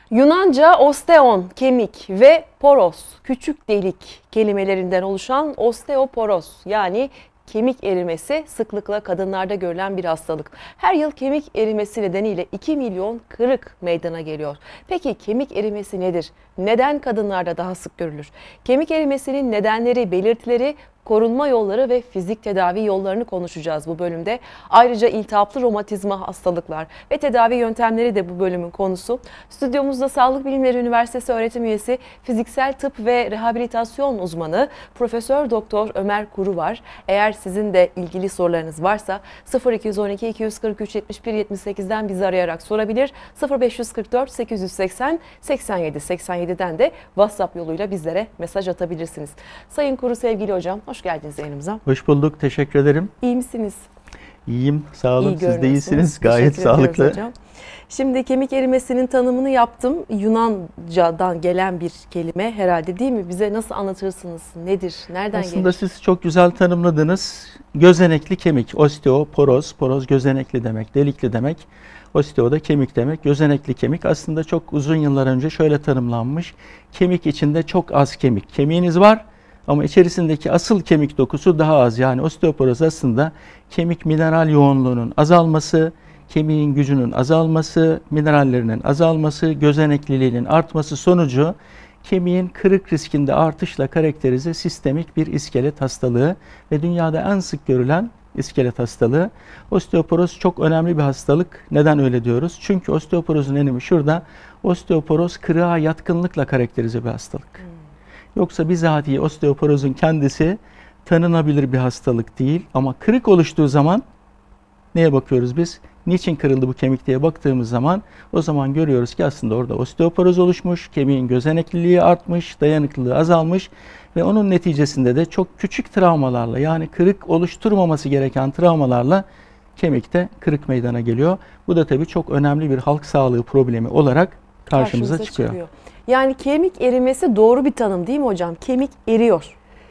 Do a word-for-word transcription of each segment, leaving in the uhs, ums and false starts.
Yunanca osteon, kemik ve poros, küçük delik kelimelerinden oluşan osteoporos yani kemik erimesi sıklıkla kadınlarda görülen bir hastalık. Her yıl kemik erimesi nedeniyle iki milyon kırık meydana geliyor. Peki kemik erimesi nedir? Neden kadınlarda daha sık görülür? Kemik erimesinin nedenleri, belirtileri, korunma yolları ve fizik tedavi yollarını konuşacağız bu bölümde. Ayrıca iltihaplı romatizma hastalıklar ve tedavi yöntemleri de bu bölümün konusu. Stüdyomuzda Sağlık Bilimleri Üniversitesi öğretim üyesi, fiziksel tıp ve rehabilitasyon uzmanı Profesör Doktor Ömer Kuru var. Eğer sizin de ilgili sorularınız varsa sıfır iki on iki iki yüz kırk üç yetmiş bir yetmiş sekizden bizi arayarak sorabilir. sıfır beş yüz kırk dört sekiz yüz seksen seksen yedi seksen yediden de WhatsApp yoluyla bizlere mesaj atabilirsiniz. Sayın Kuru, sevgili hocam, hoş geldiniz yayınımıza. Hoş bulduk, teşekkür ederim. İyi misiniz? İyiyim, sağ olun. İyi Siz de iyisiniz, gayet teşekkür ediyoruz sağlıklı. hocam. Şimdi kemik erimesinin tanımını yaptım. Yunanca'dan gelen bir kelime herhalde, değil mi? Bize nasıl anlatırsınız? Nedir? Nereden Aslında gelir? siz çok güzel tanımladınız. Gözenekli kemik, osteoporoz, poroz gözenekli demek, delikli demek. Osteo da kemik demek, gözenekli kemik. Aslında çok uzun yıllar önce şöyle tanımlanmış. Kemik içinde çok az kemik. Kemiğiniz var ama içerisindeki asıl kemik dokusu daha az. Yani osteoporoz aslında kemik mineral yoğunluğunun azalması, kemiğin gücünün azalması, minerallerinin azalması, gözenekliliğinin artması sonucu kemiğin kırık riskinde artışla karakterize sistemik bir iskelet hastalığı ve dünyada en sık görülen iskelet hastalığı. Osteoporoz çok önemli bir hastalık. Neden öyle diyoruz? Çünkü osteoporozun önemi şurada. Osteoporoz kırığa yatkınlıkla karakterize bir hastalık. Hmm. Yoksa bizatihi osteoporozun kendisi tanınabilir bir hastalık değil. Ama kırık oluştuğu zaman neye bakıyoruz biz? Niçin kırıldı bu kemik diye baktığımız zaman o zaman görüyoruz ki aslında orada osteoporoz oluşmuş, kemiğin gözenekliliği artmış, dayanıklılığı azalmış ve onun neticesinde de çok küçük travmalarla, yani kırık oluşturmaması gereken travmalarla kemikte kırık meydana geliyor. Bu da tabii çok önemli bir halk sağlığı problemi olarak karşımıza, karşımıza çıkıyor. çıkıyor. Yani kemik erimesi doğru bir tanım değil mi hocam? Kemik eriyor.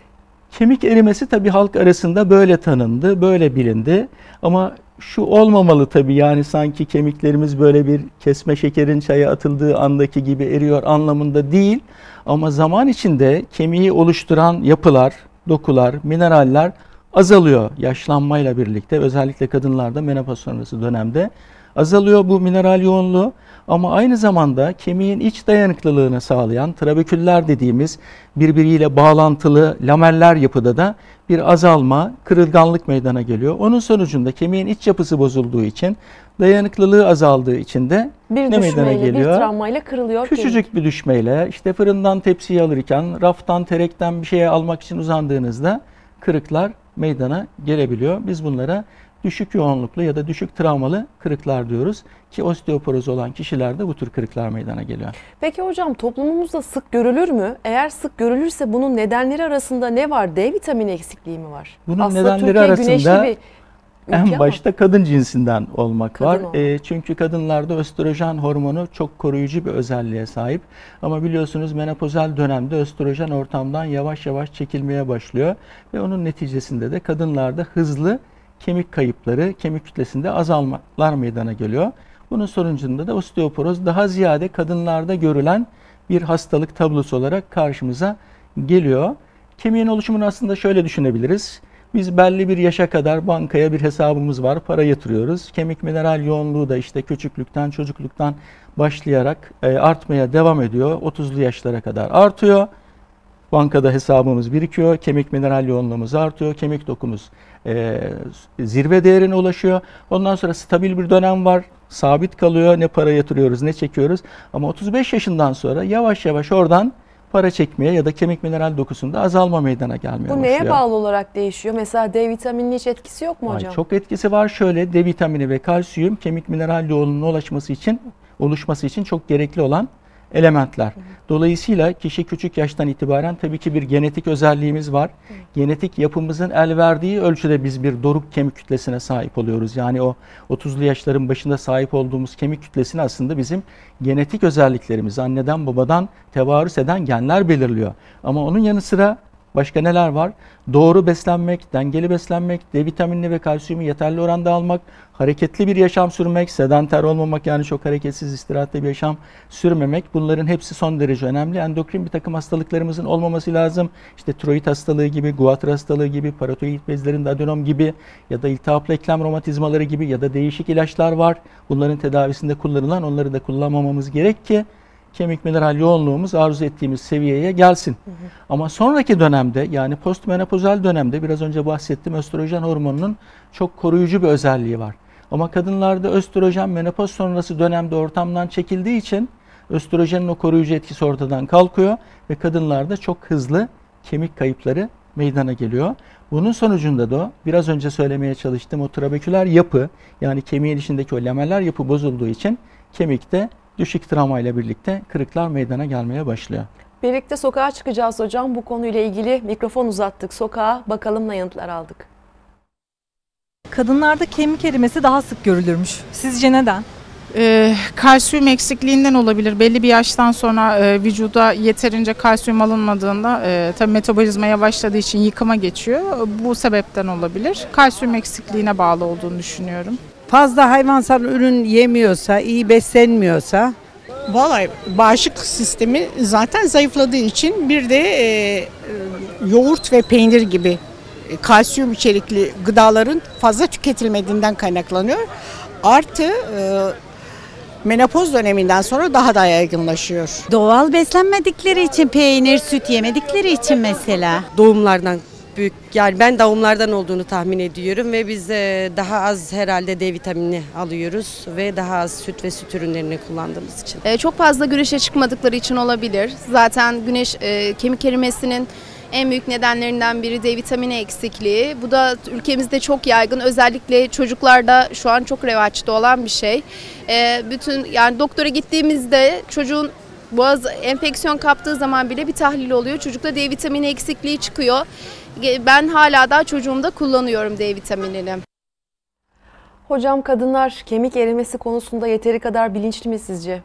Kemik erimesi tabii halk arasında böyle tanındı, böyle bilindi. Ama şu olmamalı tabii, yani sanki kemiklerimiz böyle bir kesme şekerin çaya atıldığı andaki gibi eriyor anlamında değil. Ama zaman içinde kemiği oluşturan yapılar, dokular, mineraller azalıyor yaşlanmayla birlikte. Özellikle kadınlarda menopoz sonrası dönemde azalıyor bu mineral yoğunluğu. Ama aynı zamanda kemiğin iç dayanıklılığını sağlayan trabeküller dediğimiz birbiriyle bağlantılı lameller yapıda da bir azalma, kırılganlık meydana geliyor. Onun sonucunda kemiğin iç yapısı bozulduğu için, dayanıklılığı azaldığı için de bir ne meydana geliyor? Bir travmayla kırılıyor Küçücük kemik. bir düşmeyle, işte fırından tepsiyi alırken, raftan, terekten bir şeye almak için uzandığınızda kırıklar meydana gelebiliyor. Biz bunlara düşük yoğunluklu ya da düşük travmalı kırıklar diyoruz ki osteoporoz olan kişilerde bu tür kırıklar meydana geliyor. Peki hocam, toplumumuzda sık görülür mü? Eğer sık görülürse bunun nedenleri arasında ne var? D vitamini eksikliği mi var? Bunun Aslında nedenleri Türkiye arasında bir en başta kadın cinsinden olmak kadın var. olmak. E, çünkü kadınlarda östrojen hormonu çok koruyucu bir özelliğe sahip. Ama biliyorsunuz menopozal dönemde östrojen ortamdan yavaş yavaş çekilmeye başlıyor. Ve onun neticesinde de kadınlarda hızlı kemik kayıpları, kemik kütlesinde azalmalar meydana geliyor. Bunun sonucunda da osteoporoz daha ziyade kadınlarda görülen bir hastalık tablosu olarak karşımıza geliyor. Kemiğin oluşumunu aslında şöyle düşünebiliriz. Biz belli bir yaşa kadar bankaya bir hesabımız var, para yatırıyoruz. Kemik mineral yoğunluğu da işte küçüklükten, çocukluktan başlayarak artmaya devam ediyor. otuzlu yaşlara kadar artıyor. Bankada hesabımız birikiyor, kemik mineral yoğunluğumuz artıyor, kemik dokumuz e, zirve değerine ulaşıyor. Ondan sonra stabil bir dönem var, sabit kalıyor, ne para yatırıyoruz ne çekiyoruz. Ama otuz beş yaşından sonra yavaş yavaş oradan para çekmeye ya da kemik mineral dokusunda azalma meydana gelmeye başlıyor. Bu neye bağlı olarak değişiyor? Mesela D vitamininin hiç etkisi yok mu hocam? Ay, çok etkisi var. Şöyle, D vitamini ve kalsiyum kemik mineral yoğunluğuna ulaşması için, oluşması için çok gerekli olan elementler. Dolayısıyla kişi küçük yaştan itibaren tabii ki bir genetik özelliğimiz var. Hı. Genetik yapımızın el verdiği ölçüde biz bir doruk kemik kütlesine sahip oluyoruz. Yani o otuzlu yaşların başında sahip olduğumuz kemik kütlesini aslında bizim genetik özelliklerimiz, anneden babadan tevarüs eden genler belirliyor. Ama onun yanı sıra Başka neler var? Doğru beslenmek, dengeli beslenmek, D vitaminini ve kalsiyumu yeterli oranda almak, hareketli bir yaşam sürmek, sedanter olmamak, yani çok hareketsiz, istirahatli bir yaşam sürmemek. Bunların hepsi son derece önemli. Endokrin bir takım hastalıklarımızın olmaması lazım. İşte tiroid hastalığı gibi, guatr hastalığı gibi, paratiroid bezlerinde adenom gibi ya da iltihaplı eklem romatizmaları gibi ya da değişik ilaçlar var. Bunların tedavisinde kullanılan, onları da kullanmamamız gerek ki kemik mineral yoğunluğumuz arzu ettiğimiz seviyeye gelsin. Hı hı. Ama sonraki dönemde, yani postmenopozal dönemde biraz önce bahsettiğim östrojen hormonunun çok koruyucu bir özelliği var. Ama kadınlarda östrojen menopoz sonrası dönemde ortamdan çekildiği için östrojenin o koruyucu etkisi ortadan kalkıyor ve kadınlarda çok hızlı kemik kayıpları meydana geliyor. Bunun sonucunda da biraz önce söylemeye çalıştığım o trabeküler yapı, yani kemiğin içindeki o lameller yapı bozulduğu için kemikte düşük travmayla birlikte kırıklar meydana gelmeye başlıyor. Birlikte sokağa çıkacağız hocam. Bu konuyla ilgili mikrofon uzattık sokağa. Bakalım ne yanıtlar aldık. Kadınlarda kemik erimesi daha sık görülürmüş. Sizce neden? E, kalsiyum eksikliğinden olabilir. Belli bir yaştan sonra e, vücuda yeterince kalsiyum alınmadığında e, tabii metabolizma yavaşladığı için yıkıma geçiyor. Bu sebepten olabilir. Kalsiyum eksikliğine bağlı olduğunu düşünüyorum. Fazla hayvansal ürün yemiyorsa, iyi beslenmiyorsa. Vallahi bağışıklık sistemi zaten zayıfladığı için bir de e, yoğurt ve peynir gibi e, kalsiyum içerikli gıdaların fazla tüketilmediğinden kaynaklanıyor. Artı e, menopoz döneminden sonra daha da yaygınlaşıyor. Doğal beslenmedikleri için, peynir, süt yemedikleri için mesela. Doğumlardan büyük, yani ben doğumlardan olduğunu tahmin ediyorum ve biz daha az herhalde D vitamini alıyoruz ve daha az süt ve süt ürünlerini kullandığımız için. Ee, çok fazla güneşe çıkmadıkları için olabilir. Zaten güneş e, kemik erimesinin en büyük nedenlerinden biri D vitamini eksikliği. Bu da ülkemizde çok yaygın. Özellikle çocuklarda şu an çok revaçta olan bir şey. Ee, bütün yani doktora gittiğimizde çocuğun boğaz enfeksiyon kaptığı zaman bile bir tahlil oluyor. Çocukta D vitamini eksikliği çıkıyor. Ben hala da çocuğumda kullanıyorum D vitaminini. Hocam, kadınlar kemik erimesi konusunda yeteri kadar bilinçli mi sizce?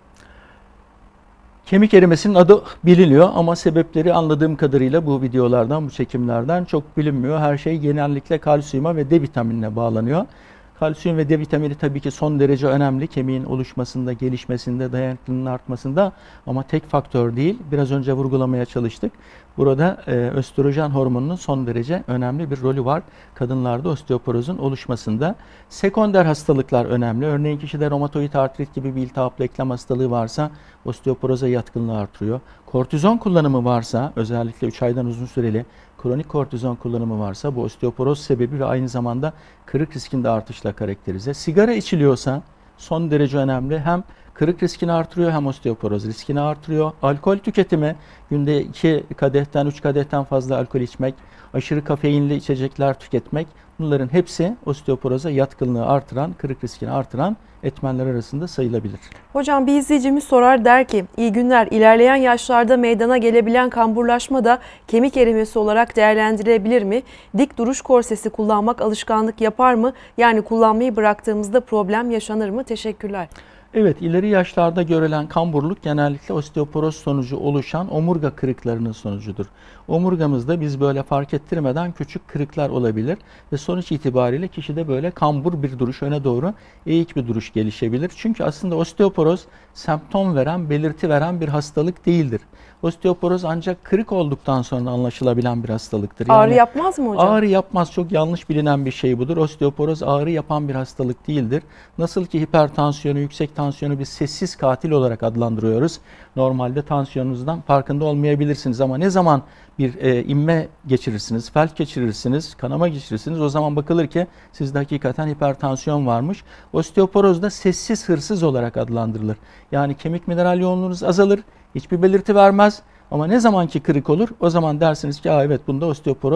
Kemik erimesinin adı biliniyor ama sebepleri anladığım kadarıyla bu videolardan, bu çekimlerden çok bilinmiyor. Her şey genellikle kalsiyuma ve D vitaminine bağlanıyor. Kalsiyum ve D vitamini tabii ki son derece önemli kemiğin oluşmasında, gelişmesinde, dayanıklılığının artmasında, ama tek faktör değil. Biraz önce vurgulamaya çalıştık. Burada e, östrojen hormonunun son derece önemli bir rolü var kadınlarda osteoporozun oluşmasında. Sekonder hastalıklar önemli. Örneğin kişide romatoid artrit gibi bir iltihaplı eklem hastalığı varsa osteoporoza yatkınlığı artırıyor. Kortizon kullanımı varsa, özellikle üç aydan uzun süreli kronik kortizon kullanımı varsa bu osteoporoz sebebi ve aynı zamanda kırık riskinde artışla karakterize. Sigara içiliyorsa son derece önemli. Hem kırık riskini artırıyor hem osteoporoz riskini artırıyor. Alkol tüketimi, günde iki kadehten üç kadehten fazla alkol içmek, aşırı kafeinli içecekler tüketmek, bunların hepsi osteoporoza yatkınlığı artıran, kırık riskini artıran etmenler arasında sayılabilir. Hocam, bir izleyicimiz sorar, der ki iyi günler, ilerleyen yaşlarda meydana gelebilen kamburlaşma da kemik erimesi olarak değerlendirilebilir mi? Dik duruş korsesi kullanmak alışkanlık yapar mı? Yani kullanmayı bıraktığımızda problem yaşanır mı? Teşekkürler. Evet, ileri yaşlarda görülen kamburluk genellikle osteoporoz sonucu oluşan omurga kırıklarının sonucudur. Omurgamızda biz böyle fark ettirmeden küçük kırıklar olabilir ve sonuç itibariyle kişide böyle kambur bir duruş, öne doğru eğik bir duruş gelişebilir. Çünkü aslında osteoporoz semptom veren, belirti veren bir hastalık değildir. Osteoporoz ancak kırık olduktan sonra anlaşılabilen bir hastalıktır. Yani ağrı yapmaz mı hocam? Ağrı yapmaz. Çok yanlış bilinen bir şey budur. Osteoporoz ağrı yapan bir hastalık değildir. Nasıl ki hipertansiyonu, yüksek tansiyonu biz sessiz katil olarak adlandırıyoruz. Normalde tansiyonunuzdan farkında olmayabilirsiniz ama ne zaman bir e, inme geçirirsiniz, felç geçirirsiniz, kanama geçirirsiniz, o zaman bakılır ki sizde hakikaten hipertansiyon varmış. Osteoporoz da sessiz hırsız olarak adlandırılır. Yani kemik mineral yoğunluğunuz azalır, hiçbir belirti vermez ama ne zaman ki kırık olur o zaman dersiniz ki Aa, evet bunda osteoporoz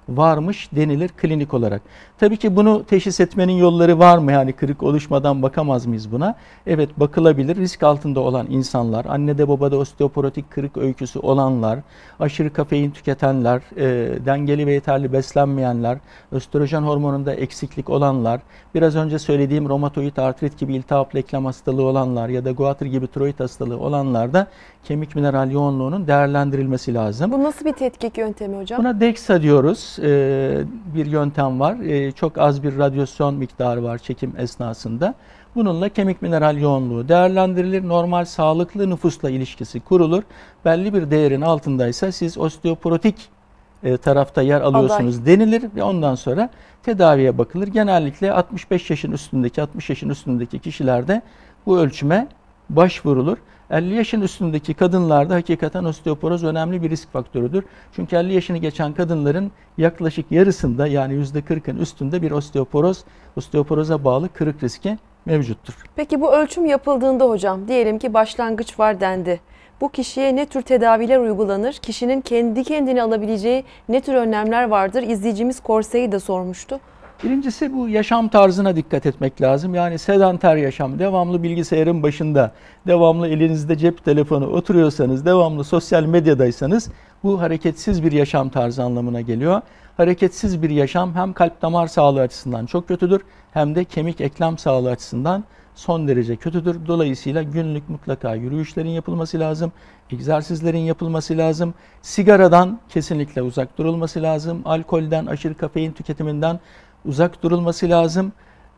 varmış denilir klinik olarak. Tabii ki bunu teşhis etmenin yolları var mı? Yani kırık oluşmadan bakamaz mıyız buna? Evet, bakılabilir. Risk altında olan insanlar, annede babada osteoporotik kırık öyküsü olanlar, aşırı kafein tüketenler, e, dengeli ve yeterli beslenmeyenler, östrojen hormonunda eksiklik olanlar, biraz önce söylediğim romatoid artrit gibi iltihaplı eklem hastalığı olanlar ya da Goiter gibi tiroid hastalığı olanlarda kemik mineral yoğunluğunun değerlendirilmesi lazım. Bu nasıl bir tetkik yöntemi hocam? Buna DEXA diyoruz. Ee, bir yöntem var. Ee, çok az bir radyasyon miktarı var çekim esnasında. Bununla kemik mineral yoğunluğu değerlendirilir. Normal sağlıklı nüfusla ilişkisi kurulur. Belli bir değerin altındaysa siz osteoporotik e, tarafta yer alıyorsunuz Aday. denilir ve ondan sonra tedaviye bakılır. Genellikle altmış beş yaşın üstündeki, altmış yaşın üstündeki kişilerde bu ölçüme başvurulur. elli yaşın üstündeki kadınlarda hakikaten osteoporoz önemli bir risk faktörüdür. Çünkü elli yaşını geçen kadınların yaklaşık yarısında, yani yüzde kırkın üstünde bir osteoporoz, osteoporoza bağlı kırık riski mevcuttur. Peki bu ölçüm yapıldığında hocam, diyelim ki başlangıç var dendi. Bu kişiye ne tür tedaviler uygulanır? Kişinin kendi kendine alabileceği ne tür önlemler vardır? İzleyicimiz Korse'yi de sormuştu. Birincisi bu yaşam tarzına dikkat etmek lazım. Yani sedanter yaşam, devamlı bilgisayarın başında, devamlı elinizde cep telefonu oturuyorsanız, devamlı sosyal medyadaysanız bu hareketsiz bir yaşam tarzı anlamına geliyor. Hareketsiz bir yaşam hem kalp damar sağlığı açısından çok kötüdür hem de kemik eklem sağlığı açısından son derece kötüdür. Dolayısıyla günlük mutlaka yürüyüşlerin yapılması lazım, egzersizlerin yapılması lazım, sigaradan kesinlikle uzak durulması lazım, alkolden, aşırı kafein tüketiminden uzak durulması lazım.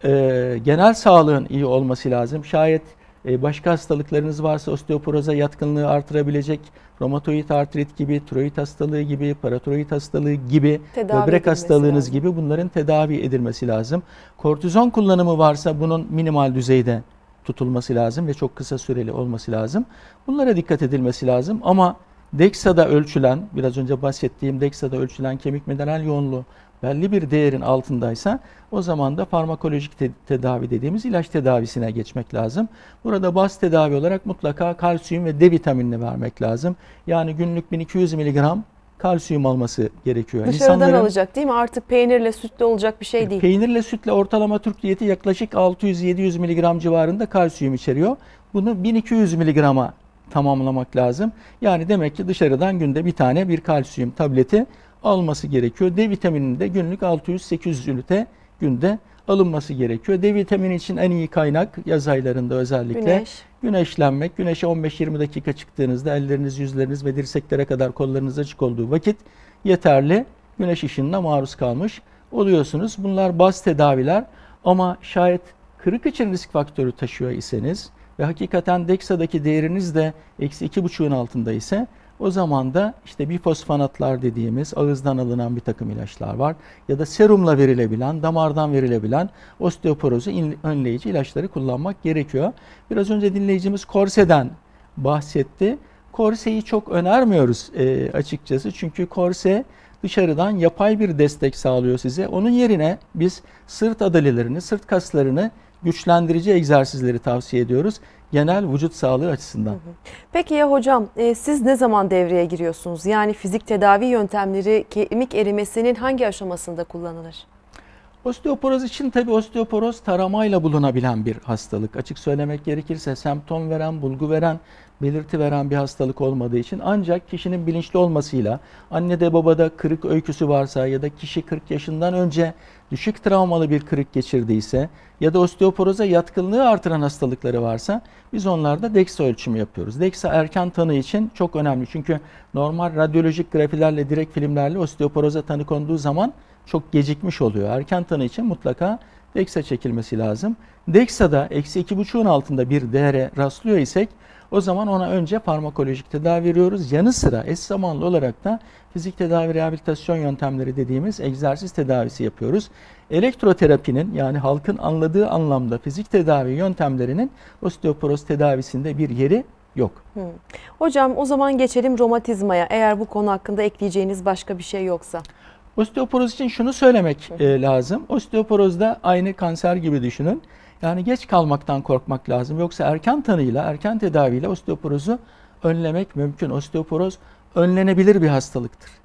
Ee, genel sağlığın iyi olması lazım. Şayet e, başka hastalıklarınız varsa osteoporoza yatkınlığı artırabilecek romatoid artrit gibi, tiroid hastalığı gibi, paratiroid hastalığı gibi, tedavi böbrek hastalığınız lazım. gibi bunların tedavi edilmesi lazım. Kortizon kullanımı varsa bunun minimal düzeyde tutulması lazım ve çok kısa süreli olması lazım. Bunlara dikkat edilmesi lazım ama DEXA'da ölçülen, biraz önce bahsettiğim DEXA'da ölçülen kemik mineral yoğunluğu belli bir değerin altındaysa o zaman da farmakolojik te tedavi dediğimiz ilaç tedavisine geçmek lazım. Burada baz tedavi olarak mutlaka kalsiyum ve D vitaminini vermek lazım. Yani günlük bin iki yüz miligram kalsiyum alması gerekiyor. Dışarıdan İnsanların, alacak değil mi? Artık peynirle sütle olacak bir şey değil. Peynirle sütle ortalama Türk diyeti yaklaşık altı yüz yedi yüz miligram civarında kalsiyum içeriyor. Bunu bin iki yüz miligrama tamamlamak lazım. Yani demek ki dışarıdan günde bir tane bir kalsiyum tableti alması gerekiyor. D vitamininin de günlük altı yüz sekiz yüz ünite günde alınması gerekiyor. D vitamini için en iyi kaynak yaz aylarında özellikle Güneş. güneşlenmek. Güneşe on beş yirmi dakika çıktığınızda elleriniz, yüzleriniz ve dirseklere kadar kollarınız açık olduğu vakit yeterli güneş ışınına maruz kalmış oluyorsunuz. Bunlar baz tedaviler ama şayet kırık için risk faktörü taşıyor iseniz ve hakikaten DEXA'daki değeriniz de eksi iki buçuğun altında ise o zaman da işte bifosfonatlar dediğimiz ağızdan alınan bir takım ilaçlar var. Ya da serumla verilebilen, damardan verilebilen osteoporozu önleyici ilaçları kullanmak gerekiyor. Biraz önce dinleyicimiz korseden bahsetti. Korseyi çok önermiyoruz e, açıkçası. Çünkü korse dışarıdan yapay bir destek sağlıyor size. Onun yerine biz sırt adalelerini, sırt kaslarını güçlendirici egzersizleri tavsiye ediyoruz. Genel vücut sağlığı açısından. Peki ya hocam, e, siz ne zaman devreye giriyorsunuz? Yani fizik tedavi yöntemleri kemik erimesinin hangi aşamasında kullanılır? Osteoporoz için tabii osteoporoz taramayla bulunabilen bir hastalık. Açık söylemek gerekirse semptom veren, bulgu veren, belirti veren bir hastalık olmadığı için ancak kişinin bilinçli olmasıyla, annede babada kırık öyküsü varsa ya da kişi kırk yaşından önce düşük travmalı bir kırık geçirdiyse ya da osteoporoza yatkınlığı artıran hastalıkları varsa biz onlarda DEXA ölçümü yapıyoruz. DEXA erken tanı için çok önemli çünkü normal radyolojik grafilerle, direkt filmlerle osteoporoza tanı konduğu zaman çok gecikmiş oluyor. Erken tanı için mutlaka DEXA çekilmesi lazım. DEXA'da eksi iki buçuğun altında bir değere rastlıyor isek o zaman ona önce farmakolojik tedavi veriyoruz. Yanı sıra eş zamanlı olarak da fizik tedavi rehabilitasyon yöntemleri dediğimiz egzersiz tedavisi yapıyoruz. Elektroterapinin, yani halkın anladığı anlamda fizik tedavi yöntemlerinin osteoporoz tedavisinde bir yeri yok. Hmm. Hocam o zaman geçelim romatizmaya. Eğer bu konu hakkında ekleyeceğiniz başka bir şey yoksa. Osteoporoz için şunu söylemek e, lazım. Osteoporozda aynı kanser gibi düşünün. Yani geç kalmaktan korkmak lazım. Yoksa erken tanıyla, erken tedaviyle osteoporozu önlemek mümkün. Osteoporoz önlenebilir bir hastalıktır.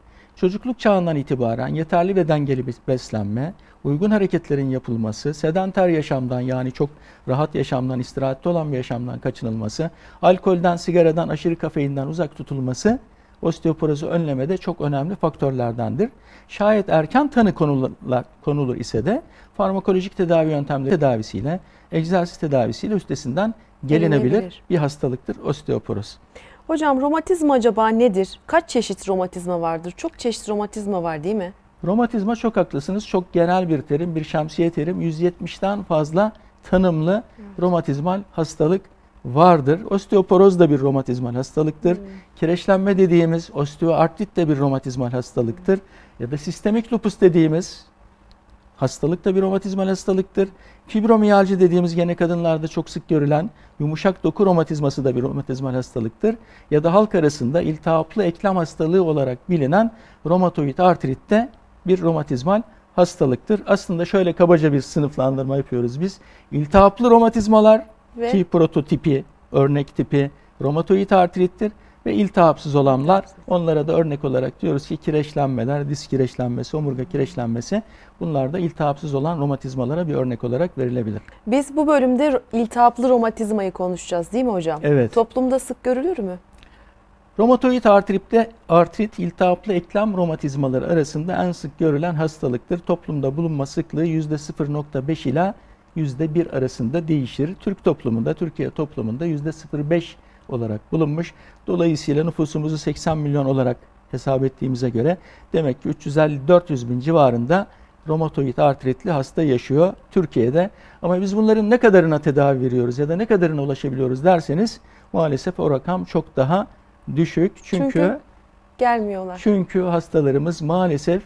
çocukluk çağından itibaren yeterli ve dengeli bir beslenme, uygun hareketlerin yapılması, sedanter yaşamdan yani çok rahat yaşamdan, istirahatli olan bir yaşamdan kaçınılması, alkolden, sigaradan, aşırı kafeinden uzak tutulması osteoporozu önlemede çok önemli faktörlerdendir. Şayet erken tanı konulur, konulur ise de farmakolojik tedavi yöntemleri tedavisiyle, egzersiz tedavisiyle üstesinden gelinebilir Gelinebilir. bir hastalıktır osteoporoz. Hocam romatizma acaba nedir? Kaç çeşit romatizma vardır? Çok çeşit romatizma var değil mi? Romatizma çok haklısınız. Çok genel bir terim, bir şemsiye terim. yüz yetmişten fazla tanımlı romatizmal hastalık vardır. Osteoporoz da bir romatizmal hastalıktır. Hmm. Kireçlenme dediğimiz osteoartrit de bir romatizmal hastalıktır. Ya da sistemik lupus dediğimiz hastalık da bir romatizmal hastalıktır. Fibromiyalji dediğimiz gene kadınlarda çok sık görülen yumuşak doku romatizması da bir romatizmal hastalıktır. Ya da halk arasında iltihaplı eklem hastalığı olarak bilinen romatoid artrit de bir romatizmal hastalıktır. Aslında şöyle kabaca bir sınıflandırma yapıyoruz biz. İltihaplı romatizmalar Ve ki prototipi, örnek tipi romatoid artrittir ve iltihapsız olanlar, onlara da örnek olarak diyoruz ki kireçlenmeler, disk kireçlenmesi, omurga kireçlenmesi, bunlar da iltihapsız olan romatizmalara bir örnek olarak verilebilir. biz bu bölümde iltihaplı romatizmayı konuşacağız değil mi hocam? Evet. Toplumda sık görülür mü? Romatoid artritte artrit, iltihaplı eklem romatizmaları arasında en sık görülen hastalıktır. Toplumda bulunma sıklığı yüzde sıfır virgül beş ila yüzde bir arasında değişir. Türk toplumunda, Türkiye toplumunda yüzde sıfır virgül beş olarak bulunmuş. Dolayısıyla nüfusumuzu seksen milyon olarak hesap ettiğimize göre demek ki üç yüz elli dört yüz bin civarında romatoid artritli hasta yaşıyor Türkiye'de. Ama biz bunların ne kadarına tedavi veriyoruz ya da ne kadarına ulaşabiliyoruz derseniz maalesef o rakam çok daha düşük. Çünkü Çünkü gelmiyorlar. çünkü hastalarımız maalesef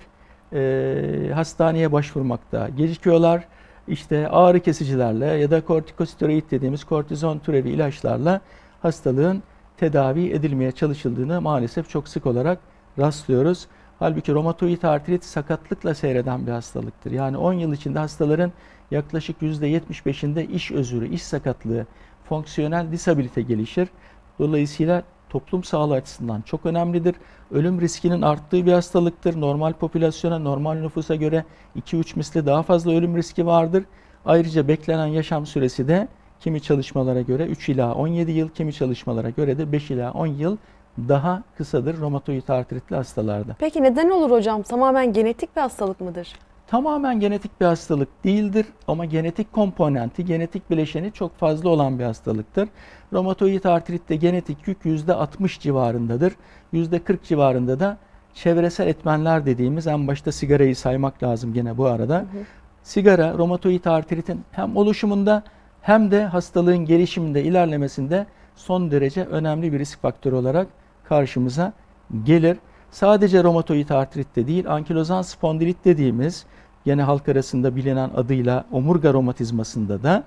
e, hastaneye başvurmakta gecikiyorlar. İşte ağrı kesicilerle ya da kortikosteroid dediğimiz kortizon türevi ilaçlarla hastalığın tedavi edilmeye çalışıldığını maalesef çok sık olarak rastlıyoruz. Halbuki romatoid artrit sakatlıkla seyreden bir hastalıktır. Yani on yıl içinde hastaların yaklaşık yüzde yetmiş beşinde iş özürü, iş sakatlığı, fonksiyonel disabilite gelişir. Dolayısıyla toplum sağlığı açısından çok önemlidir. Ölüm riskinin arttığı bir hastalıktır. Normal popülasyona, normal nüfusa göre iki üç misli daha fazla ölüm riski vardır. Ayrıca beklenen yaşam süresi de kimi çalışmalara göre üç ila on yedi yıl, kimi çalışmalara göre de beş ila on yıl daha kısadır romatoid artritli hastalarda. Peki neden olur hocam? Tamamen genetik bir hastalık mıdır? Tamamen genetik bir hastalık değildir ama genetik komponenti, genetik bileşeni çok fazla olan bir hastalıktır. Romatoid artritte genetik yük yüzde altmış civarındadır. yüzde kırk civarında da çevresel etmenler dediğimiz, en başta sigarayı saymak lazım gene bu arada. Hı hı. Sigara romatoid artritin hem oluşumunda hem de hastalığın gelişiminde, ilerlemesinde son derece önemli bir risk faktörü olarak karşımıza gelir. Sadece romatoid artritte değil, ankilozan spondilit dediğimiz gene halk arasında bilinen adıyla omurga romatizmasında da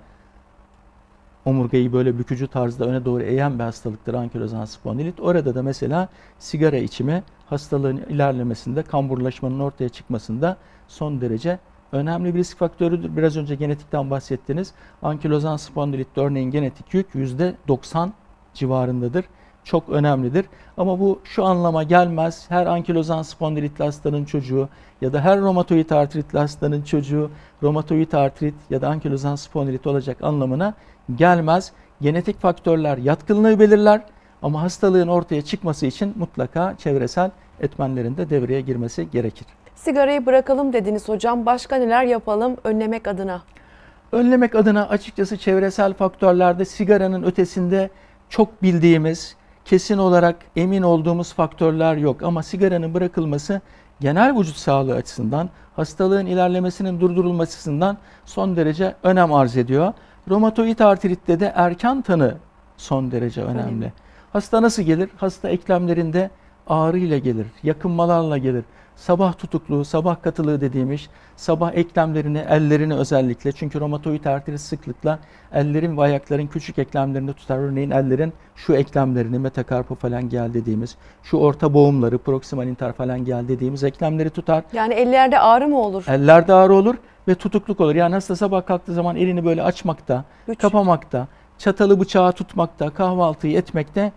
omurgayı böyle bükücü tarzda öne doğru eğen bir hastalıktır ankilozan spondilit. Orada da mesela sigara içimi hastalığın ilerlemesinde, kamburlaşmanın ortaya çıkmasında son derece önemli bir risk faktörüdür. Biraz önce genetikten bahsettiniz. Ankilozan spondilitte örneğin genetik yük yüzde doksan civarındadır. Çok önemlidir. Ama bu şu anlama gelmez. Her ankilozan spondilitli hastanın çocuğu ya da her romatoid artritli hastanın çocuğu romatoid artrit ya da ankilozan spondilit olacak anlamına gelmez. Genetik faktörler yatkınlığı belirler ama hastalığın ortaya çıkması için mutlaka çevresel etmenlerin de devreye girmesi gerekir. Sigarayı bırakalım dediniz hocam. Başka neler yapalım önlemek adına? Önlemek adına açıkçası çevresel faktörlerde sigaranın ötesinde çok bildiğimiz, kesin olarak emin olduğumuz faktörler yok. Ama sigaranın bırakılması genel vücut sağlığı açısından, hastalığın ilerlemesinin durdurulması açısından son derece önem arz ediyor. Romatoid artritte de erken tanı son derece önemli. önemli. Hasta nasıl gelir? Hasta eklemlerinde ağrı ile gelir, yakınmalarla gelir. Sabah tutukluğu, sabah katılığı dediğimiz sabah eklemlerini, ellerini özellikle, çünkü romatoid artrit sıklıkla ellerin ve ayakların küçük eklemlerini tutar. Örneğin ellerin şu eklemlerini, metakarpofalangel dediğimiz, şu orta boğumları, proksimal interfalangel dediğimiz eklemleri tutar. Yani ellerde ağrı mı olur? Ellerde ağrı olur ve tutukluk olur. Yani hasta sabah kalktığı zaman elini böyle açmakta, Üç. kapamakta, çatalı bıçağı tutmakta, kahvaltıyı etmekte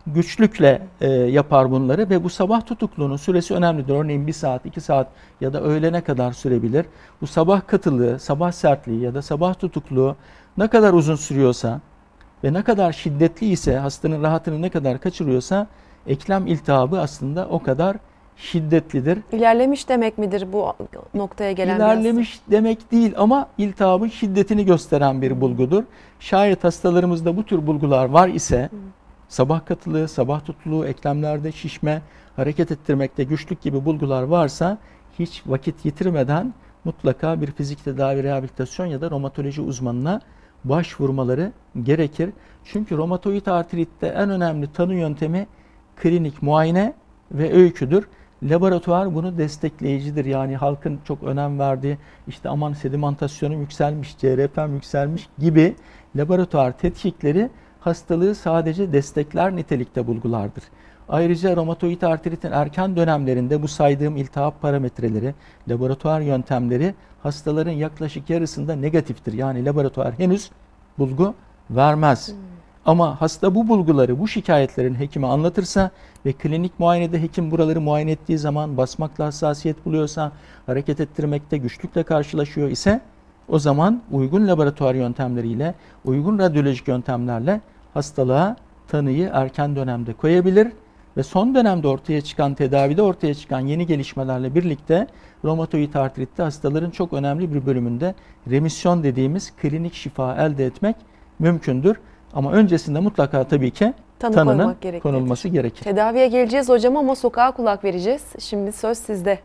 güçlükle e, yapar bunları ve bu sabah tutukluğunun süresi önemlidir. Örneğin bir saat, iki saat ya da öğlene kadar sürebilir. Bu sabah katılığı, sabah sertliği ya da sabah tutukluğu ne kadar uzun sürüyorsa ve ne kadar şiddetli ise, hastanın rahatını ne kadar kaçırıyorsa eklem iltihabı aslında o kadar şiddetlidir. İlerlemiş demek midir bu noktaya gelen? İlerlemiş demek değil ama iltihabın şiddetini gösteren bir bulgudur. Şayet hastalarımızda bu tür bulgular var ise, hmm. sabah katılığı, sabah tutukluğu, eklemlerde şişme, hareket ettirmekte güçlük gibi bulgular varsa hiç vakit yitirmeden mutlaka bir fizik tedavi, rehabilitasyon ya da romatoloji uzmanına başvurmaları gerekir. Çünkü romatoid artritte en önemli tanı yöntemi klinik muayene ve öyküdür. Laboratuvar bunu destekleyicidir. Yani halkın çok önem verdiği işte aman sedimentasyonum yükselmiş, C R P'm yükselmiş gibi laboratuvar tetkikleri hastalığı sadece destekler nitelikte bulgulardır. Ayrıca romatoid artritin erken dönemlerinde bu saydığım iltihap parametreleri, laboratuvar yöntemleri hastaların yaklaşık yarısında negatiftir. Yani laboratuvar henüz bulgu vermez. Hmm. Ama hasta bu bulguları, bu şikayetlerin hekime anlatırsa ve klinik muayenede hekim buraları muayene ettiği zaman basmakla hassasiyet buluyorsa, hareket ettirmekte güçlükle karşılaşıyor ise o zaman uygun laboratuvar yöntemleriyle, uygun radyolojik yöntemlerle hastalığa tanıyı erken dönemde koyabilir ve son dönemde ortaya çıkan, tedavide ortaya çıkan yeni gelişmelerle birlikte romatoid artritte hastaların çok önemli bir bölümünde remisyon dediğimiz klinik şifa elde etmek mümkündür. Ama öncesinde mutlaka tabii ki Tanı tanının konulması gerekir. Tedaviye geleceğiz hocam ama sokağa kulak vereceğiz. Şimdi söz sizde.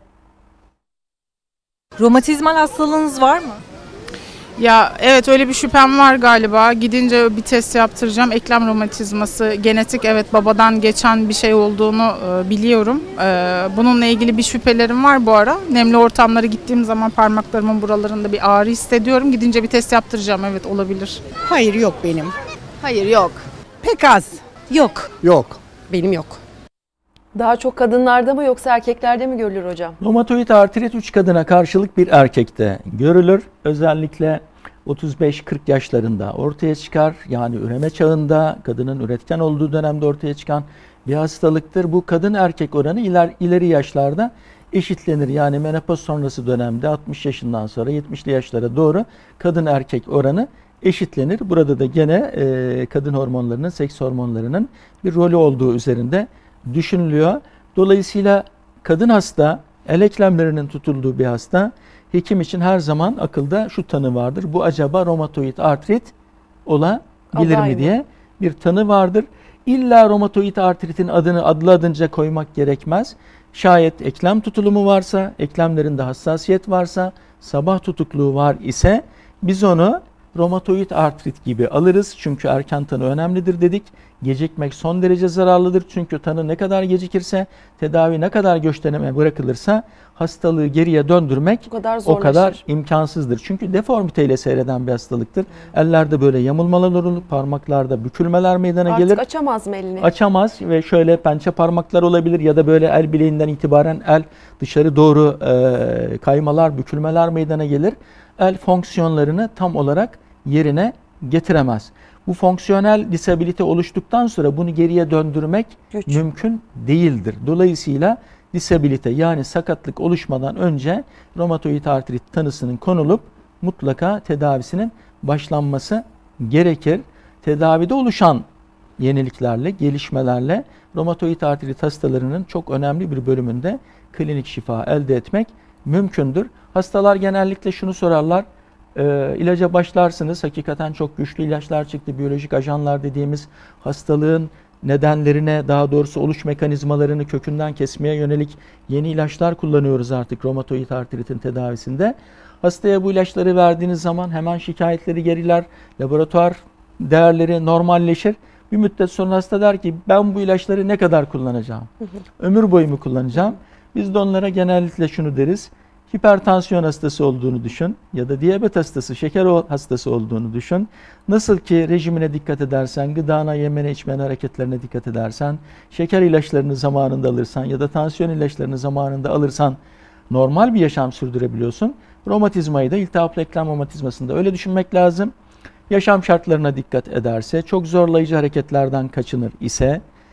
Romatizmal hastalığınız var mı? Ya evet, öyle bir şüphem var galiba. Gidince bir test yaptıracağım. Eklem romatizması, genetik, evet, babadan geçen bir şey olduğunu e, biliyorum. E, bununla ilgili bir şüphelerim var bu ara. Nemli ortamlara gittiğim zaman parmaklarımın buralarında bir ağrı hissediyorum. Gidince bir test yaptıracağım, evet, olabilir. Hayır, yok benim. Hayır, yok. Pek az. Yok. Yok. Benim yok. Daha çok kadınlarda mı yoksa erkeklerde mi görülür hocam? Romatoid artrit üç kadına karşılık bir erkekte görülür. Özellikle otuz beş kırk yaşlarında ortaya çıkar. Yani üreme çağında, kadının üretken olduğu dönemde ortaya çıkan bir hastalıktır. Bu kadın erkek oranı iler, ileri yaşlarda eşitlenir. Yani menopoz sonrası dönemde altmış yaşından sonra yetmişli yaşlara doğru kadın erkek oranı eşitlenir. Burada da gene e, kadın hormonlarının, seks hormonlarının bir rolü olduğu üzerinde düşünülüyor. Dolayısıyla kadın hasta, el eklemlerinin tutulduğu bir hasta, hekim için her zaman akılda şu tanı vardır. Bu acaba romatoid artrit olabilir Aday mi mı? diye bir tanı vardır. İlla romatoid artritin adını adlı adınca koymak gerekmez. Şayet eklem tutulumu varsa, eklemlerinde hassasiyet varsa, sabah tutukluğu var ise biz onu romatoid artrit gibi alırız. Çünkü erken tanı önemlidir dedik. Gecikmek son derece zararlıdır. Çünkü tanı ne kadar gecikirse, tedavi ne kadar göçleneme bırakılırsa hastalığı geriye döndürmek o kadar, o kadar imkansızdır. Çünkü deformiteyle seyreden bir hastalıktır. Hmm. Ellerde böyle yamulmalar olur, parmaklarda bükülmeler meydana Artık gelir. açamaz mı elini? Açamaz ve şöyle pençe parmaklar olabilir ya da böyle el bileğinden itibaren el dışarı doğru e, kaymalar, bükülmeler meydana gelir. El fonksiyonlarını tam olarak yerine getiremez. Bu fonksiyonel disabilite oluştuktan sonra bunu geriye döndürmek Güç. mümkün değildir. Dolayısıyla disabilite yani sakatlık oluşmadan önce romatoid artrit tanısının konulup mutlaka tedavisinin başlanması gerekir. Tedavide oluşan yeniliklerle, gelişmelerle romatoid artrit hastalarının çok önemli bir bölümünde klinik şifa elde etmek mümkündür. Hastalar genellikle şunu sorarlar. E, ilaca başlarsınız. Hakikaten çok güçlü ilaçlar çıktı. Biyolojik ajanlar dediğimiz hastalığın nedenlerine, daha doğrusu oluş mekanizmalarını kökünden kesmeye yönelik yeni ilaçlar kullanıyoruz artık romatoid artritin tedavisinde. Hastaya bu ilaçları verdiğiniz zaman hemen şikayetleri geriler. Laboratuvar değerleri normalleşir. Bir müddet sonra hasta der ki ben bu ilaçları ne kadar kullanacağım? Ömür boyu mu kullanacağım? Biz de onlara genellikle şunu deriz. Hipertansiyon hastası olduğunu düşün ya da diyabet hastası, şeker hastası olduğunu düşün. Nasıl ki rejimine dikkat edersen, gıdana, yemene, içmene, hareketlerine dikkat edersen, şeker ilaçlarını zamanında alırsan ya da tansiyon ilaçlarını zamanında alırsan normal bir yaşam sürdürebiliyorsun. Romatizmayı da iltihaplı eklem romatizmasında öyle düşünmek lazım. Yaşam şartlarına dikkat ederse, çok zorlayıcı hareketlerden kaçınır ise,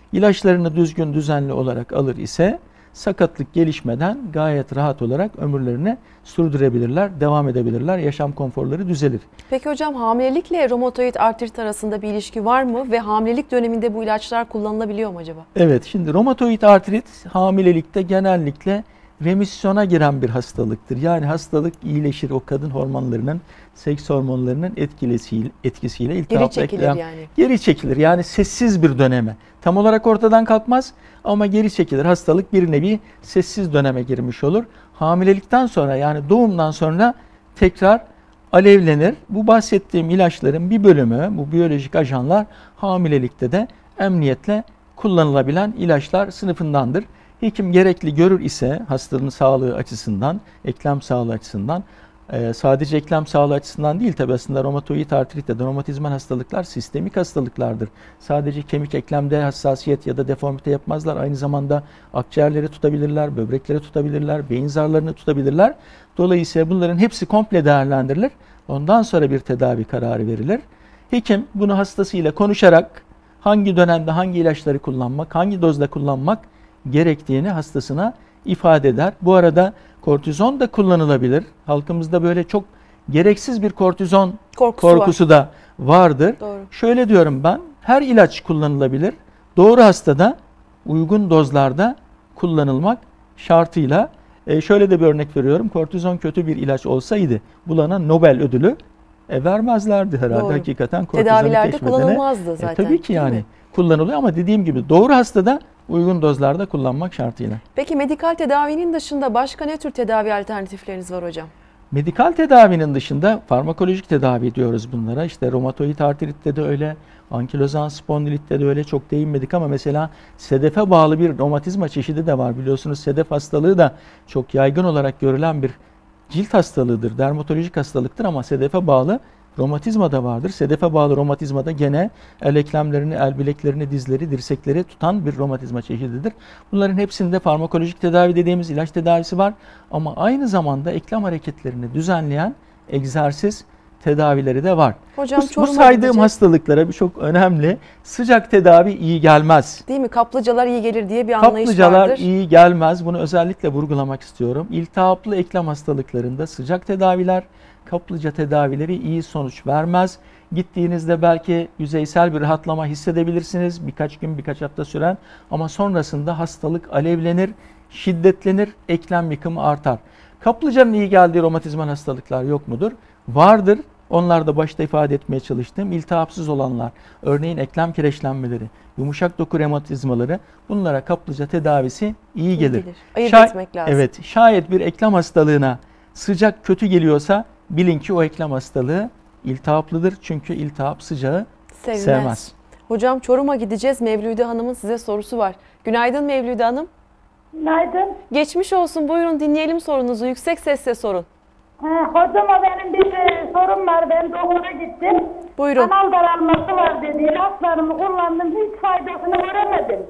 İlaçlarını düzgün düzenli olarak alır ise sakatlık gelişmeden gayet rahat olarak ömürlerini sürdürebilirler, devam edebilirler, yaşam konforları düzelir. Peki hocam, hamilelikle romatoid artrit arasında bir ilişki var mı ve hamilelik döneminde bu ilaçlar kullanılabiliyor mu acaba? Evet, şimdi romatoid artrit hamilelikte genellikle remisyona giren bir hastalıktır. Yani hastalık iyileşir, o kadın hormonlarının, seks hormonlarının etkilesiyle, etkisiyle iltihaplı Geri çekilir eklem, yani. Geri çekilir. Yani sessiz bir döneme. Tam olarak ortadan kalkmaz ama geri çekilir. Hastalık bir nevi sessiz döneme girmiş olur. Hamilelikten sonra, yani doğumdan sonra tekrar alevlenir. Bu bahsettiğim ilaçların bir bölümü, bu biyolojik ajanlar hamilelikte de emniyetle kullanılabilen ilaçlar sınıfındandır. Hekim gerekli görür ise hastanın sağlığı açısından, eklem sağlığı açısından, e, sadece eklem sağlığı açısından değil, tabi aslında romatoid artrit ya da romatizmal hastalıklar sistemik hastalıklardır. Sadece kemik eklemde hassasiyet ya da deformite yapmazlar. Aynı zamanda akciğerleri tutabilirler, böbrekleri tutabilirler, beyin zarlarını tutabilirler. Dolayısıyla bunların hepsi komple değerlendirilir. Ondan sonra bir tedavi kararı verilir. Hekim bunu hastasıyla konuşarak hangi dönemde hangi ilaçları kullanmak, hangi dozda kullanmak gerektiğini hastasına ifade eder. Bu arada kortizon da kullanılabilir. Halkımızda böyle çok gereksiz bir kortizon Korkusu, korkusu var. da vardır. Doğru. Şöyle diyorum ben, her ilaç kullanılabilir. Doğru hastada uygun dozlarda kullanılmak şartıyla. E şöyle de bir örnek veriyorum. Kortizon kötü bir ilaç olsaydı bulana Nobel ödülü e, vermezlerdi herhalde. Doğru. Hakikaten kortizonu Tedavilerde keşfedene. kullanılmazdı zaten. E, tabii ki değil yani mi? kullanılıyor ama dediğim gibi doğru hastada uygun dozlarda kullanmak şartıyla. Peki medikal tedavinin dışında başka ne tür tedavi alternatifleriniz var hocam? Medikal tedavinin dışında farmakolojik tedavi diyoruz bunlara. İşte romatoid artritte de öyle, ankilozan spondilitte de öyle, çok değinmedik ama mesela sedefe bağlı bir romatizma çeşidi de var. Biliyorsunuz sedef hastalığı da çok yaygın olarak görülen bir cilt hastalığıdır, dermatolojik hastalıktır ama sedefe bağlı romatizma da vardır. Sedefe bağlı romatizmada gene el eklemlerini, el bileklerini, dizleri, dirsekleri tutan bir romatizma çeşididir. Bunların hepsinde farmakolojik tedavi dediğimiz ilaç tedavisi var. Ama aynı zamanda eklem hareketlerini düzenleyen egzersiz tedavileri de var. Hocam, bu, bu Çorum'a saydığım gideceğiz. hastalıklara bir çok önemli. Sıcak tedavi iyi gelmez. Değil mi? Kaplıcalar iyi gelir diye bir anlayış Kaplıcalar vardır. iyi gelmez. Bunu özellikle vurgulamak istiyorum. İltihaplı eklem hastalıklarında sıcak tedaviler, kaplıca tedavileri iyi sonuç vermez. Gittiğinizde belki yüzeysel bir rahatlama hissedebilirsiniz. Birkaç gün, birkaç hafta süren ama sonrasında hastalık alevlenir, şiddetlenir, eklem yıkımı artar. Kaplıcanın iyi geldiği romatizmal hastalıklar yok mudur? Vardır. Onlar da başta ifade etmeye çalıştığım iltihapsız olanlar, örneğin eklem kireçlenmeleri, yumuşak doku romatizmaları, bunlara kaplıca tedavisi iyi gelir. gelir. Ayırt Şay- etmek lazım. Evet, şayet bir eklem hastalığına sıcak kötü geliyorsa bilin ki o eklem hastalığı iltihaplıdır. Çünkü iltihap sıcağı Sevmez. sevmez. Hocam, Çorum'a gideceğiz. Mevlüde Hanım'ın size sorusu var. Günaydın Mevlüde Hanım. Günaydın. Geçmiş olsun. Buyurun dinleyelim sorunuzu. Yüksek sesle sorun. Ha, hocama benim bir e, sorum var. Ben doktora gittim. Buyurun. Kanal daralması var dedi. İlaçlarımı kullandım. Hiç faydasını göremedim.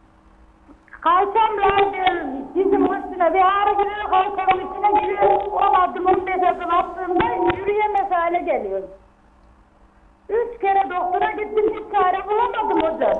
Kalçamla dizim üstüne bir ağrı giriyor. Kalçamın içine giriyor. on adım on beş adım attığımda yürüyemez hale geliyor. Üç kere doktora gittim. Hiç çare bulamadım hocam.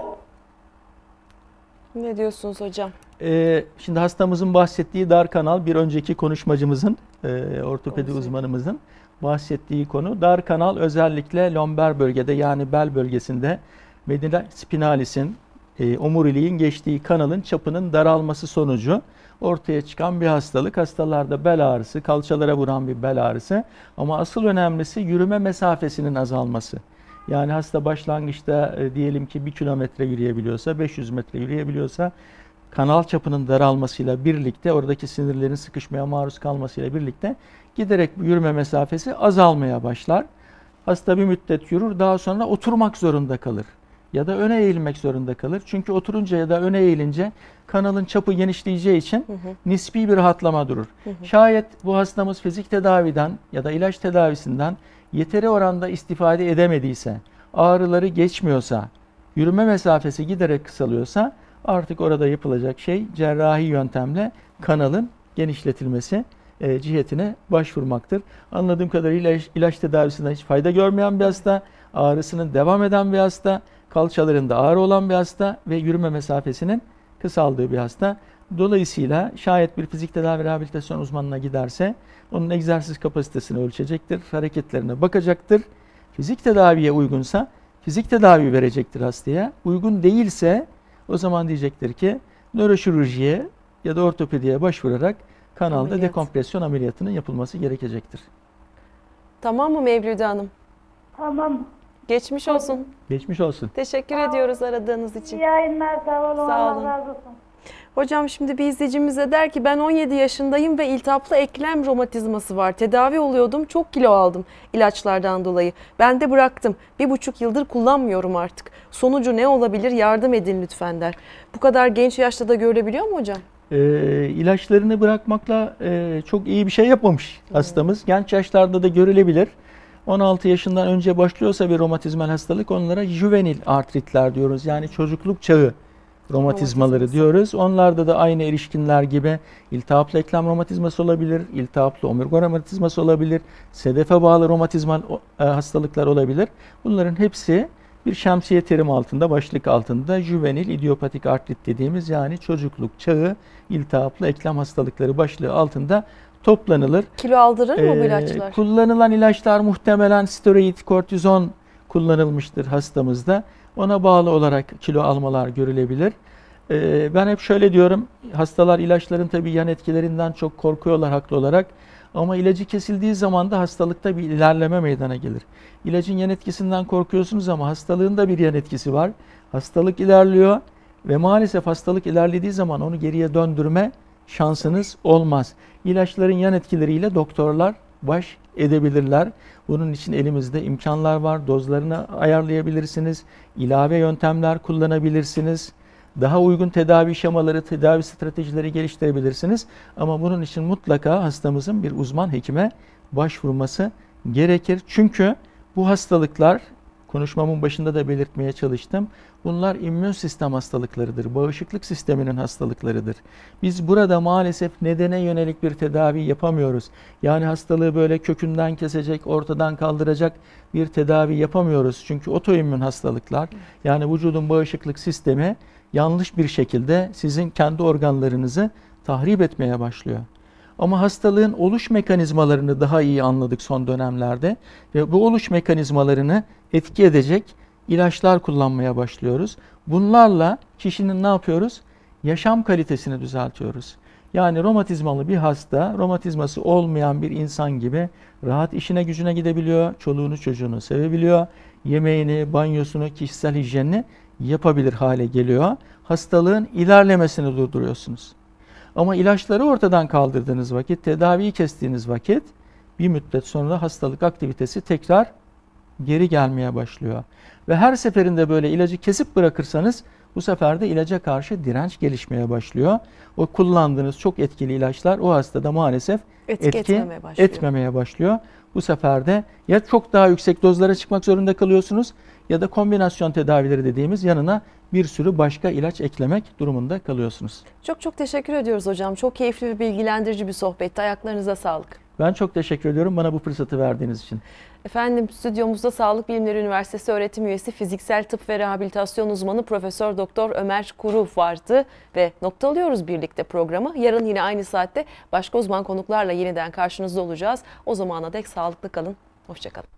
Ne diyorsunuz hocam? Ee, şimdi hastamızın bahsettiği dar kanal bir önceki konuşmacımızın, e, ortopedi Doğru. uzmanımızın bahsettiği konu. Dar kanal özellikle lomber bölgede, yani bel bölgesinde medula spinalis'in, e, omuriliğin geçtiği kanalın çapının daralması sonucu ortaya çıkan bir hastalık. Hastalarda bel ağrısı, kalçalara vuran bir bel ağrısı ama asıl önemlisi yürüme mesafesinin azalması. Yani hasta başlangıçta e, diyelim ki bir kilometre yürüyebiliyorsa, beş yüz metre yürüyebiliyorsa, kanal çapının daralmasıyla birlikte, oradaki sinirlerin sıkışmaya maruz kalmasıyla birlikte giderek yürüme mesafesi azalmaya başlar. Hasta bir müddet yürür, daha sonra oturmak zorunda kalır ya da öne eğilmek zorunda kalır. Çünkü oturunca ya da öne eğilince kanalın çapı genişleyeceği için hı hı. nispi bir rahatlama durur. Hı hı. Şayet bu hastamız fizik tedaviden ya da ilaç tedavisinden yeteri oranda istifade edemediyse, ağrıları geçmiyorsa, yürüme mesafesi giderek kısalıyorsa, artık orada yapılacak şey cerrahi yöntemle kanalın genişletilmesi e, cihetine başvurmaktır. Anladığım kadarıyla ilaç, ilaç tedavisinden hiç fayda görmeyen bir hasta, ağrısının devam eden bir hasta kalçalarında ağrı olan bir hasta ve yürüme mesafesinin kısaldığı bir hasta. Dolayısıyla şayet bir fizik tedavi rehabilitasyon uzmanına giderse onun egzersiz kapasitesini ölçecektir, hareketlerine bakacaktır. Fizik tedaviye uygunsa fizik tedavi verecektir hastaya. Uygun değilse o zaman diyecektir ki nöroşirurjiye ya da ortopediye başvurarak kanalda Ameliyat. dekompresyon ameliyatının yapılması gerekecektir. Tamam mı Mevlüde Hanım? Tamam. Geçmiş olsun. Geçmiş olsun. Teşekkür ediyoruz aradığınız için. İyi yayınlar, sağ olun. Sağ Allah olun. razı olsun. Hocam şimdi bir izleyicimiz de der ki ben on yedi yaşındayım ve iltihaplı eklem romatizması var. Tedavi oluyordum, çok kilo aldım ilaçlardan dolayı. Ben de bıraktım. Bir buçuk yıldır kullanmıyorum artık. Sonucu ne olabilir? Yardım edin lütfen der. Bu kadar genç yaşta da görülebiliyor mu hocam? E, ilaçlarını bırakmakla e, çok iyi bir şey yapmamış hastamız. Genç yaşlarda da görülebilir. on altı yaşından önce başlıyorsa bir romatizmal hastalık onlara juvenil artritler diyoruz. Yani çocukluk çağı romatizmaları Romatizması. diyoruz. Onlarda da aynı erişkinler gibi iltihaplı eklem romatizması olabilir, iltihaplı omurga romatizması olabilir, sedefe bağlı romatizmal e, hastalıklar olabilir. Bunların hepsi bir şemsiye terim altında, başlık altında juvenil idiopatik artrit dediğimiz yani çocukluk çağı iltihaplı eklem hastalıkları başlığı altında toplanılır. Kilo aldırır mı bu Ee, ilaçlar? Kullanılan ilaçlar muhtemelen steroid, kortizon kullanılmıştır hastamızda. Ona bağlı olarak kilo almalar görülebilir. Ee, ben hep şöyle diyorum, hastalar ilaçların tabii yan etkilerinden çok korkuyorlar haklı olarak. Ama ilacı kesildiği zaman da hastalıkta bir ilerleme meydana gelir. İlacın yan etkisinden korkuyorsunuz ama hastalığın da bir yan etkisi var. Hastalık ilerliyor ve maalesef hastalık ilerlediği zaman onu geriye döndürme şansınız olmaz. İlaçların yan etkileriyle doktorlar baş edebilirler. Bunun için elimizde imkanlar var. Dozlarını ayarlayabilirsiniz. İlave yöntemler kullanabilirsiniz. Daha uygun tedavi şemaları, tedavi stratejileri geliştirebilirsiniz. Ama bunun için mutlaka hastamızın bir uzman hekime başvurması gerekir. Çünkü bu hastalıklar, konuşmamın başında da belirtmeye çalıştım, bunlar immün sistem hastalıklarıdır, bağışıklık sisteminin hastalıklarıdır. Biz burada maalesef nedene yönelik bir tedavi yapamıyoruz. Yani hastalığı böyle kökünden kesecek, ortadan kaldıracak bir tedavi yapamıyoruz. Çünkü otoimmün hastalıklar, yani vücudun bağışıklık sistemi yanlış bir şekilde sizin kendi organlarınızı tahrip etmeye başlıyor. Ama hastalığın oluş mekanizmalarını daha iyi anladık son dönemlerde ve bu oluş mekanizmalarını etki edecek ilaçlar kullanmaya başlıyoruz. Bunlarla kişinin ne yapıyoruz? Yaşam kalitesini düzeltiyoruz. Yani romatizmalı bir hasta, romatizması olmayan bir insan gibi rahat işine gücüne gidebiliyor, çoluğunu çocuğunu sevebiliyor, yemeğini, banyosunu, kişisel hijyenini yapabilir hale geliyor. Hastalığın ilerlemesini durduruyorsunuz. Ama ilaçları ortadan kaldırdığınız vakit, tedaviyi kestiğiniz vakit bir müddet sonra hastalık aktivitesi tekrar geri gelmeye başlıyor. Ve her seferinde böyle ilacı kesip bırakırsanız bu sefer de ilaca karşı direnç gelişmeye başlıyor. O kullandığınız çok etkili ilaçlar o hastada maalesef Etki etki etmemeye başlıyor. etmemeye başlıyor. Bu sefer de ya çok daha yüksek dozlara çıkmak zorunda kalıyorsunuz ya da kombinasyon tedavileri dediğimiz yanına bir sürü başka ilaç eklemek durumunda kalıyorsunuz. Çok çok teşekkür ediyoruz hocam. Çok keyifli ve bilgilendirici bir sohbetti. Ayaklarınıza sağlık. Ben çok teşekkür ediyorum bana bu fırsatı verdiğiniz için. Efendim stüdyomuzda Sağlık Bilimleri Üniversitesi öğretim üyesi fiziksel tıp ve rehabilitasyon uzmanı Profesör Doktor Ömer Kuru vardı ve noktalıyoruz birlikte programı. Yarın yine aynı saatte başka uzman konuklarla yeniden karşınızda olacağız. O zamana dek sağlıklı kalın. Hoşça kalın.